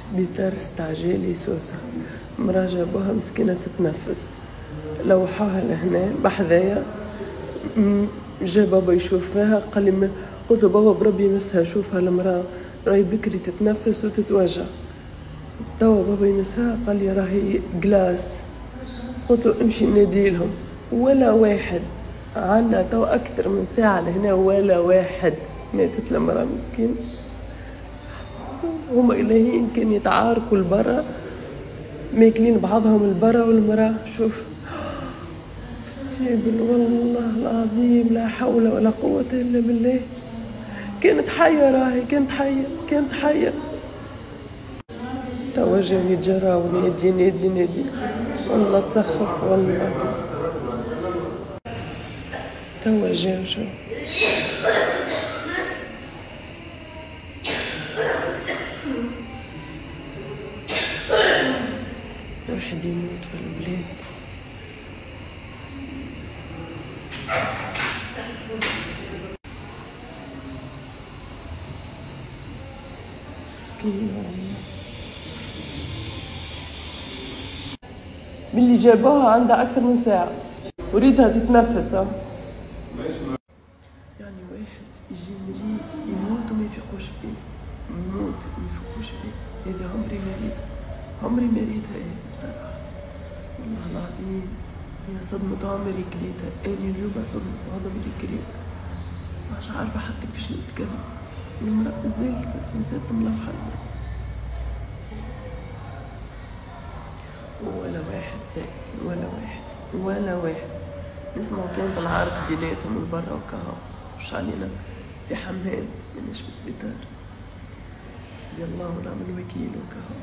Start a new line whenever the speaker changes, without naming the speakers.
سبيطار استعجالي سوسة، مرا جابوها مسكينة تتنفس، لوحوها لهنا بحذايا. جا بابا يشوف فيها، قال لي قلت له بابا بربي يمسها، شوفها المرا راهي بكري تتنفس وتتوجع. توا بابا يمسها قال لي راهي جلاس. قلت له امشي ناديلهم، ولا واحد. عنا توا اكثر من ساعة لهنا ولا واحد. ماتت المرا مسكين. هما إلهيين كان يتعاركوا البرا، ماكلين بعضهم البرا، والمرا شوف سيبل والله العظيم لا حول ولا قوة إلا بالله. كانت حية، راهي كانت حية. توا جاو يتجراو نادي والله تسخف والله. توا جاو واحد يموت في البلاد. باللي جابوها عندها أكثر من ساعة وريدها تتنفس. يعني واحد يجي مريض يموت وما يفيقوش بيه، يموت وما يفيقوش بيه. هذا عمري ما ريتها إيه بصراحة والله العظيم. هي صدمة عمري كليتها، أنا اليوم صدمة عمري كليتها. مش عارفة حتى كيفاش نتكلم. المرأة نزلت ملوحة. ولا واحد سائل، ولا واحد. نسمعوا كانت العارك بيناتهم من برا وكهو، وش علينا في حمام، ماناش في سبيطار. حسبي الله ونعم الوكيل وكهو.